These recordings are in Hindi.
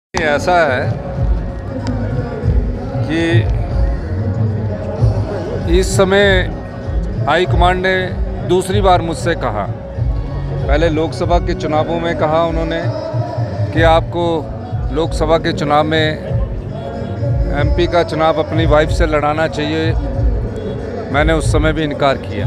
ऐसा है कि इस समय हाई कमांड ने दूसरी बार मुझसे कहा, पहले लोकसभा के चुनावों में कहा उन्होंने कि आपको लोकसभा के चुनाव में एमपी का चुनाव अपनी वाइफ से लड़ाना चाहिए। मैंने उस समय भी इनकार किया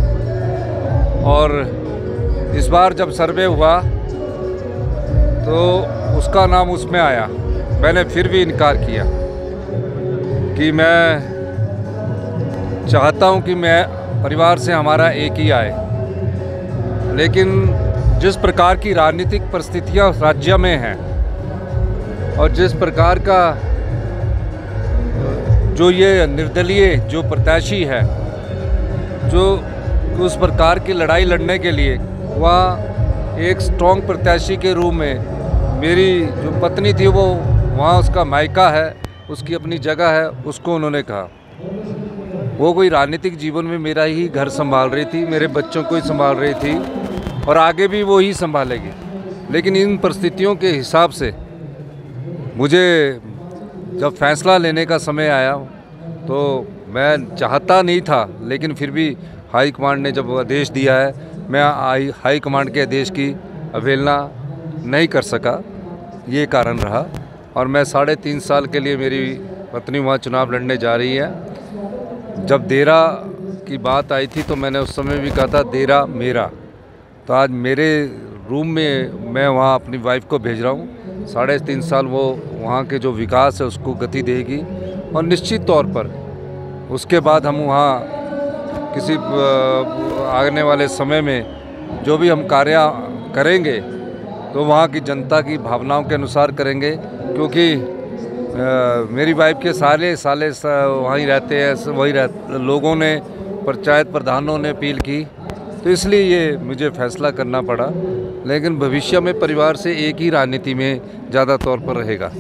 और इस बार जब सर्वे हुआ तो उसका नाम उसमें आया। मैंने फिर भी इनकार किया कि मैं चाहता हूं कि मैं परिवार से हमारा एक ही आए, लेकिन जिस प्रकार की राजनीतिक परिस्थितियां राज्य में हैं और जिस प्रकार का जो ये निर्दलीय जो प्रत्याशी है, जो उस प्रकार की लड़ाई लड़ने के लिए वह एक स्ट्रॉन्ग प्रत्याशी के रूप में मेरी जो पत्नी थी वो वहाँ उसका मायका है, उसकी अपनी जगह है, उसको उन्होंने कहा। वो कोई राजनीतिक जीवन में मेरा ही घर संभाल रही थी, मेरे बच्चों को ही संभाल रही थी और आगे भी वो ही संभालेगी। लेकिन इन परिस्थितियों के हिसाब से मुझे जब फैसला लेने का समय आया तो मैं चाहता नहीं था, लेकिन फिर भी हाई कमांड ने जब आदेश दिया है, मैं हाई कमांड के आदेश की अवहेलना नहीं कर सका। ये कारण रहा और मैं 3.5 साल के लिए मेरी पत्नी वहाँ चुनाव लड़ने जा रही है। जब देरा की बात आई थी तो मैंने उस समय भी कहा था देरा मेरा। तो आज मेरे रूम में मैं वहाँ अपनी वाइफ को भेज रहा हूँ। 3.5 साल वो वहाँ के जो विकास है उसको गति देगी और निश्चित तौर पर उसके बाद हम वहाँ किसी आने वाले समय में जो भी हम कार्य करेंगे तो वहाँ की जनता की भावनाओं के अनुसार करेंगे, क्योंकि मेरी वाइफ के साले वहीं रहते हैं, लोगों ने पंचायत प्रधानों ने अपील की, तो इसलिए ये मुझे फैसला करना पड़ा। लेकिन भविष्य में परिवार से एक ही राजनीति में ज़्यादा तौर पर रहेगा।